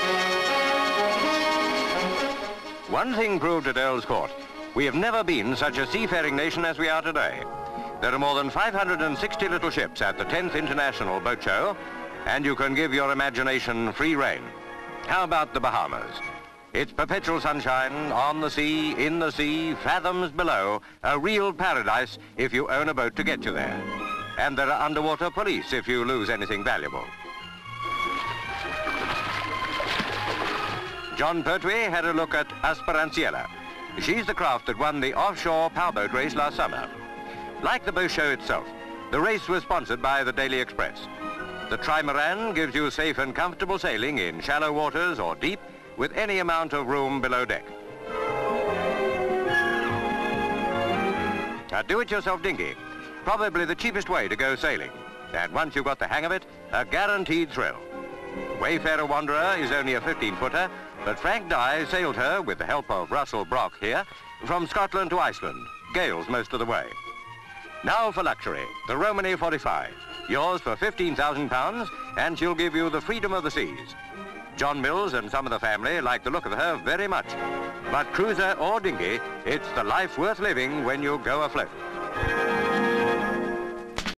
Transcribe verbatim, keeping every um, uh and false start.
One thing proved at Earls Court, we have never been such a seafaring nation as we are today. There are more than five hundred sixty little ships at the tenth International Boat Show, and you can give your imagination free rein. How about the Bahamas? It's perpetual sunshine, on the sea, in the sea, fathoms below, a real paradise if you own a boat to get you there. And there are underwater police if you lose anything valuable. Jon Pertwee had a look at A Speranziella. She's the craft that won the offshore powerboat race last summer. Like the boat show itself, the race was sponsored by the Daily Express. The Trimaran gives you safe and comfortable sailing in shallow waters or deep with any amount of room below deck. A do-it-yourself dinghy, probably the cheapest way to go sailing. And once you've got the hang of it, a guaranteed thrill. Wayfarer Wanderer is only a fifteen-footer, but Frank Dye sailed her, with the help of Russel Brock here, from Scotland to Iceland, gales most of the way. Now for luxury, the Romany forty-five, yours for fifteen thousand pounds, and she'll give you the freedom of the seas. John Mills and some of the family like the look of her very much. But cruiser or dinghy, it's the life worth living when you go afloat.